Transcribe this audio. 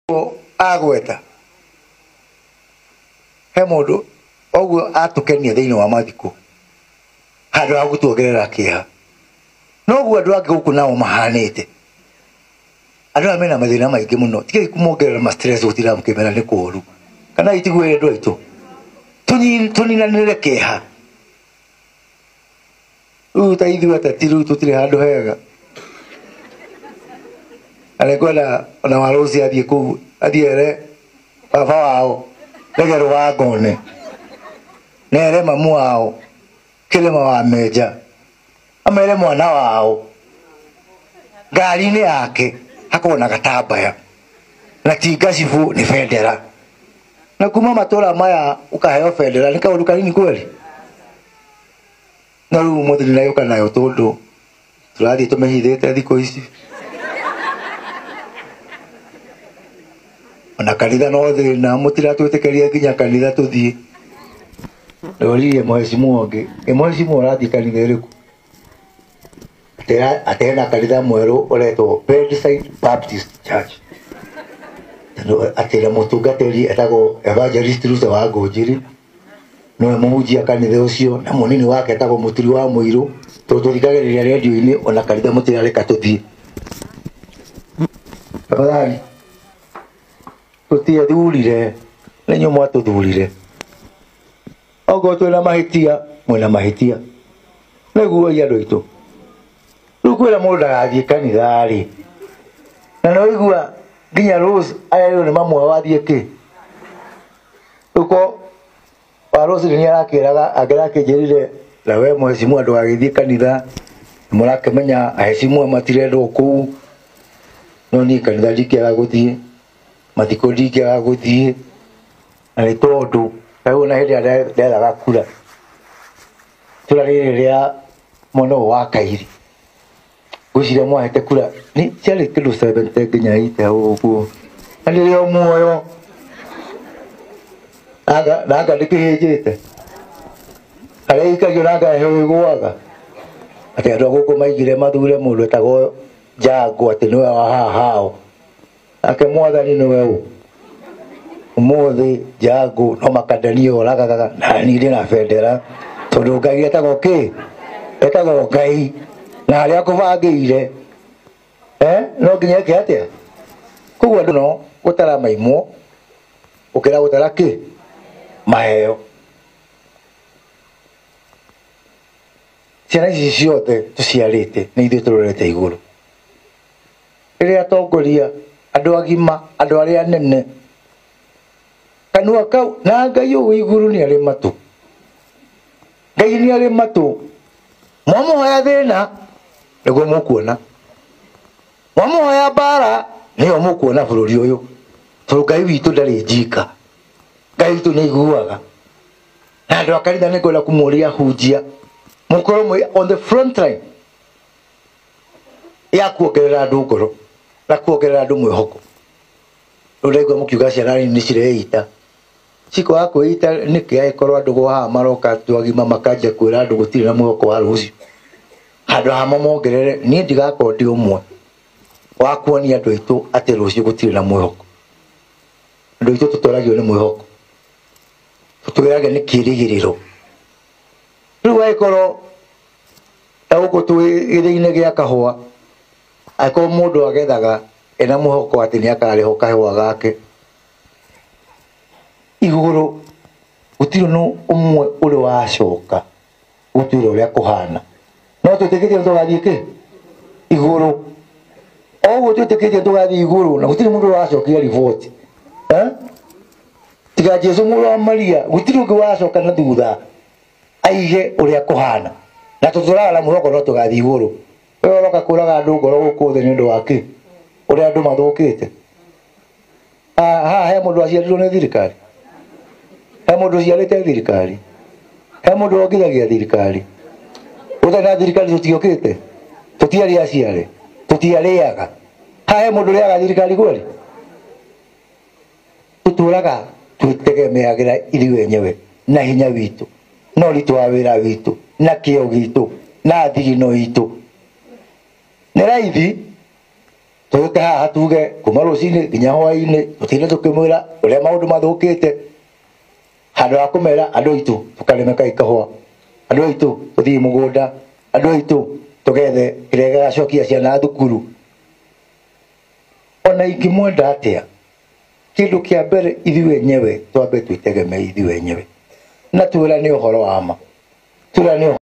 agweta he mundu oguo atukenia thiini wa mathiko handu ha gutuongerera kiha noguo andu angi guku nao mahanite andu amena mathina maingi muno tike kumongerera ma stress gutira mukimera ni kuru kana itigwe andu aitu tuninanire kiha ta ithuĩ atetiru tutire handu hega alekwenda ona warusi athie kuu athiere baba wao legero wa ngone nere mamu wao kilema wa meja amere mwana wao ngari-inĩ yake hakona gatambaya na tingacibu ni bendera na kuma matura maya ukaheo bendera ni kaundu kanini kweli na riu muthiri nayo kanayo tondu turathie tumehithite thikũ ici ona kanitha no thina mutiratwitikiria nginya kanitha tuthie ndoririe mheshimiwa ongi mheshimiwa urathie kanitha iriku atena kanitha mweru uretwo Bedside Baptist Church atira mutungatiri etago evangelist Ruto wa Ngũnjiri no muhunjia kanitha ucio na munini wake etago muturi wa muiru tuthikagiriria radio-ini ona kanitha mutirareka tuthie tafadhali tutie thurire nenyo mwatuthurire ogo twina mahitia mwina mahitia neguo andu aitu riu kwira mundu ndagathie kanitha ri na no igua nginya Rose aya ni mamwe wathie ki uko wa Rose ni arakiraga angirakinjirire na we mheshimiwa andu agithie kanitha murakemenya aheshimiwa matirendwo kuu no ni kanitha ndikiaga guthie mathiko ndikiaga guthie na ni tondu kayo na hindi ndethaga kura turarire ria mono wa kairi gucire mwahete kura ni ciarĩ kĩndũ 70 nginya 8 ũguo na rĩrĩa muoyo naga ndĩkĩhĩnjĩte arĩa ikagio naga heho igwaga atĩ andũ gũkũ maigire mathure mũndũ etagwo Jango atĩ nĩwe wa haha hao ake mwathani nĩwe ũ ũmũthĩ Jango no makandania oragaga na niĩ ndĩ na bendera tondũ Ngai etagwo kĩ etagwo Ngai na aria akubangĩire no nginya eke atia koguo andu no gutara maimwo ukira gutara ki maheo ciana ici ciothe tuciarĩte nĩ ithuĩ tũrorete igũrũ rĩrĩa atongoria andũ agima andũ arĩa anene kanua kau na Ngai ũyũ igũrũ nĩ arĩ matũ Ngai nĩ arĩ matũ mwamuhoya thĩna nĩguo mũkuona mwamuhoya mbara nĩyo mũkuona bũrũri ũyũ tondũ Ngai witũ ndarĩ njika Ngai witũ nĩ aiguaga na andũ a kanitha nĩ ngwenda kũmũria hunjia mũkorwo mwĩ on the front line ya kuongerera andũ ngoro na kuongerera andũ mwĩhoko ũraigua mũkiuga ciana nini cireita cikwaga kwĩita nĩkĩ angĩkorwo andũ gwa haha maroka andũ agima makanjia kwĩra andũ gũtirĩ na mwĩhoko wa rũciũ handũ hamo mongerere niĩ ndigakorwo ndĩ ũmwe wa kuonia andũ aitũ atĩ rũciũ gũtirĩ na mwĩhoko andũ aitũ tũtwaragio nĩ mwĩhoko tũtwĩraga nĩ kĩĩrĩgĩrĩro rĩu angĩkorwo ta gũkũ twĩ gĩthĩ-inĩ gĩa kahũa angĩkorwo mũndũ agethaga ena mwĩhoko atĩ nĩ akarĩho kahũa gake igũrũ gũtirĩ no ũmwe ũrĩ wacoka gũtuĩra ũrĩa kũhana no twĩtĩkĩtie tũgathiĩ kĩ igũrũ oguo twĩtĩkĩtie tũgathiĩ igũrũ na gũtirĩ mũndũ wacokia riboti tiga Jesũ mũrũ wa Maria gũtirĩ ũngĩ wacoka na thutha aige ũrĩa kũhana na tũtũraga na mwĩhoko no tũgathiĩ igũrũ we ũroka kũraga andũ ngoro gũkũ thĩ nĩ ũndũ wa kĩ ũrĩa andũ mathũkĩte haha he mũndũ aciarirwo nĩ thirikari he mũndũ ũciarĩte thirikari he mũndũ wongithagia thirikari ũtarĩ na thirikari tũtiũkĩte tũtiarĩ aciare tũtiarĩaga haha he mũndũ ũrĩaga thirikari kweli tũtũraga twĩtegemeagĩra ithuĩ wenyewe na hinya witũ na ũritũ wa wĩra witũ na kĩo gitũ na thigino itũ nĩ raithi tuke haha tuge kuma rucini nginya hwaini tutinde tukimwira uria maundu mathukite handu ha kumera andu aitu tukaremeka ikahwa andu aitu tuthii mugunda andu aitu tugethe kirega gacokia ciana thukuru ona ingimwenda atia kindu kia mbere ithuĩ enyewe twambe twitegemee ithuĩ enyewe na twĩrane ũhoro wa ma twĩrane